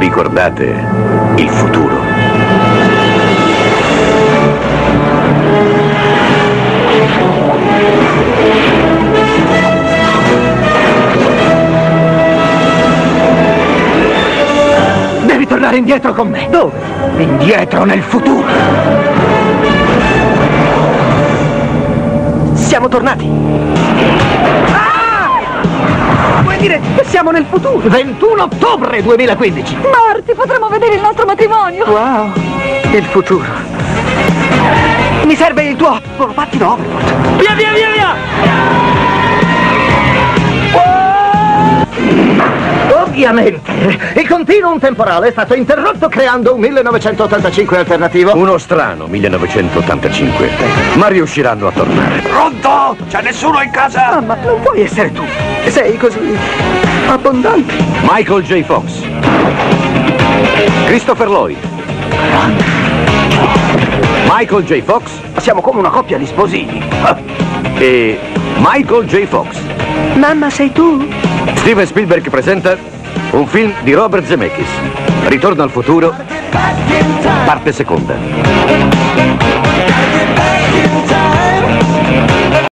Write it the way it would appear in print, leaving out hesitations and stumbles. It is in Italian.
Ricordate il futuro. Devi tornare indietro con me. Dove? Indietro nel futuro. Siamo tornati. Vuoi dire che siamo nel futuro? 21 ottobre 2015. Marty, potremo vedere il nostro matrimonio. Wow, il futuro. Mi serve il tuo monopattino Overboard. Via, via, via, via! Ovviamente, il continuum temporale è stato interrotto creando un 1985 alternativo. Uno strano 1985. Ma riusciranno a tornare. Pronto? C'è nessuno in casa? Ma non puoi essere tu. Sei così abbondante. Michael J. Fox. Christopher Lloyd. Michael J. Fox Siamo come una coppia di sposini. e Michael J. Fox. Mamma, sei tu? Steven Spielberg presenta un film di Robert Zemeckis. Ritorno al futuro, parte seconda.